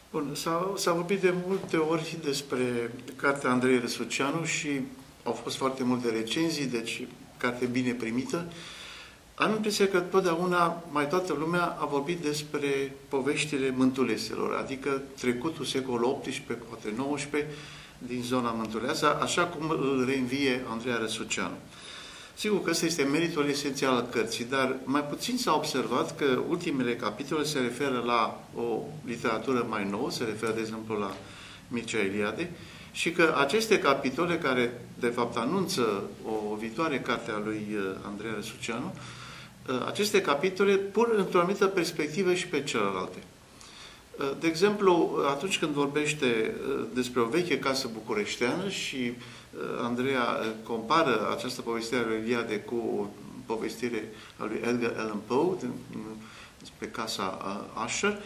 Bun, s-a vorbit de multe ori despre cartea Andrei Răsuceanu și au fost foarte multe recenzii, deci carte bine primită. Am impresia că totdeauna mai toată lumea a vorbit despre poveștile mântuleselor, adică trecutul secolul XVIII, poate XIX, din zona mântuleasa, așa cum îl reînvie Andrei Răsuceanu. Sigur că ăsta este meritul esențial al cărții, dar mai puțin s-a observat că ultimele capitole se referă la o literatură mai nouă, se referă, de exemplu, la Mircea Eliade, și că aceste capitole, care de fapt anunță o viitoare carte a lui Andrei Răsuceanu, aceste capitole pun într-o anumită perspectivă și pe celelalte. De exemplu, atunci când vorbește despre o veche casă bucureșteană și Andreea compară această povestire a lui Eliade cu o povestire a lui Edgar Allan Poe despre casa Usher,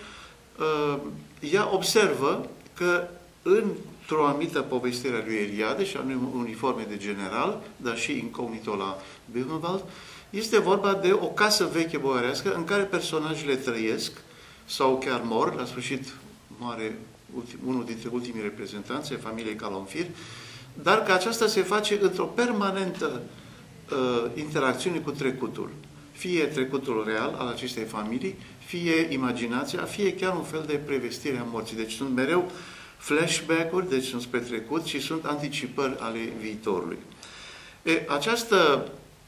ea observă că într-o anumită povestire a lui Eliade, și anume Uniforme de general, dar și Incognito la Buchenwald, este vorba de o casă veche boierească în care personajele trăiesc sau chiar mor. La sfârșit moare unul dintre ultimii reprezentanți ai familiei Calonfir, dar că aceasta se face într-o permanentă interacțiune cu trecutul. Fie trecutul real al acestei familii, fie imaginația, fie chiar un fel de prevestire a morții. Deci sunt mereu flashback-uri, deci sunt spre trecut și sunt anticipări ale viitorului. Această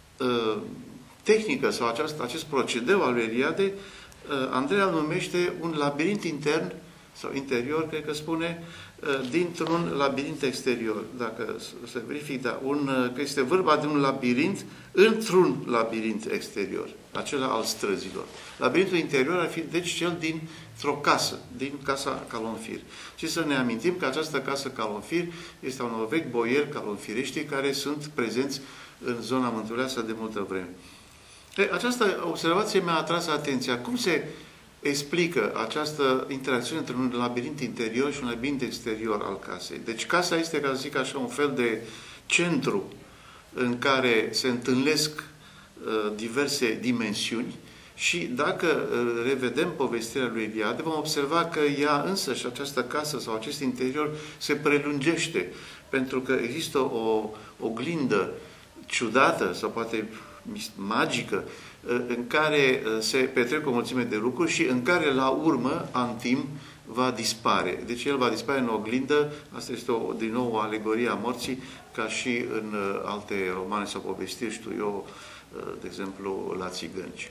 tehnică sau acest procedeu al lui Eliade, Andrei îl numește un labirint intern sau interior, cred că spune, dintr-un labirint exterior. Dacă se verifică, că este vorba de un labirint într-un labirint exterior, acela al străzilor. Labirintul interior ar fi, deci, cel dintr-o casă, din casa Calonfir. Și să ne amintim că această casă Calonfir este a unor vechi boieri calonfirești care sunt prezenți în zona mântuleasă de multă vreme. Această observație mi-a atras atenția. Cum se explică această interacțiune între un labirint interior și un labirint exterior al casei? Deci casa este, ca să zic așa, un fel de centru în care se întâlnesc diverse dimensiuni și dacă revedem povestirea lui Eliade, vom observa că ea însă și această casă sau acest interior se prelungește, pentru că există o oglindă ciudată sau poate magică, în care se petrec o mulțime de lucruri și în care, la urmă, Antim va dispare. Deci el va dispare în oglindă. Asta este din nou o alegorie a morții, ca și în alte romane sau povestiri, știu eu, de exemplu, la țigănci.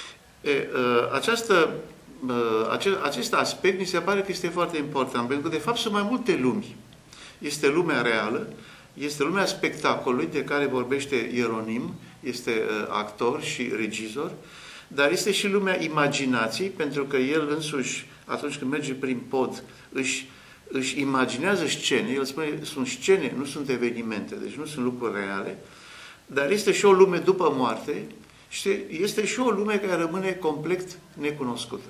Acest aspect mi se pare că este foarte important, pentru că, de fapt, sunt mai multe lumi. Este lumea reală, este lumea spectacolului, de care vorbește Ieronim, este actor și regizor, dar este și lumea imaginației, pentru că el însuși, atunci când merge prin pod, își imaginează scene. El spune, sunt scene, nu sunt evenimente, deci nu sunt lucruri reale, dar este și o lume după moarte și este și o lume care rămâne complet necunoscută.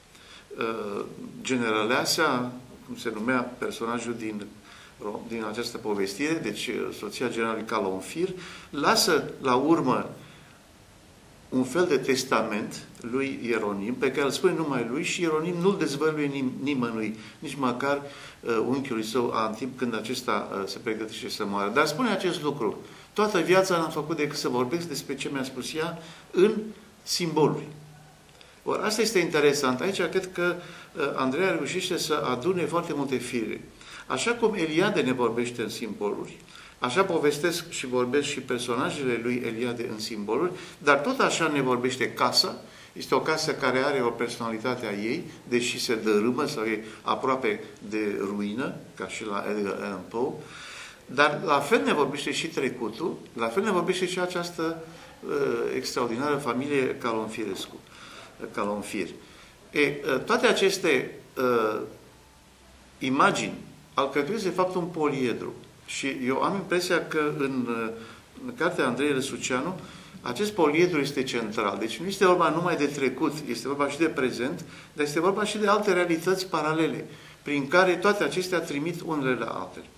Generaleasa, cum se numea personajul din această povestire, deci soția generalului Calonfir, lasă la urmă un fel de testament lui Ieronim, pe care îl spune numai lui și Ieronim nu-l dezvăluie nimănui, nici măcar unchiului său Antim, când acesta se pregătește să moară. Dar spune acest lucru: toată viața n-am făcut decât să vorbesc despre ce mi-a spus ea în simboluri. Or, asta este interesant. Aici cred că Andrei reușește să adune foarte multe fire. Așa cum Eliade ne vorbește în simboluri, așa povestesc și vorbesc și personajele lui Eliade în simboluri, dar tot așa ne vorbește casa. Este o casă care are o personalitate a ei, deși se dărâmă sau e aproape de ruină, ca și la Edgar Allan Poe, dar la fel ne vorbește și trecutul, la fel ne vorbește și această extraordinară familie Calonfir. Toate aceste imagini alcătuiesc, de fapt, un poliedru. Și eu am impresia că în cartea Andrei Răsuceanu acest poliedru este central. Deci nu este vorba numai de trecut, este vorba și de prezent, dar este vorba și de alte realități paralele, prin care toate acestea trimit unele la altele.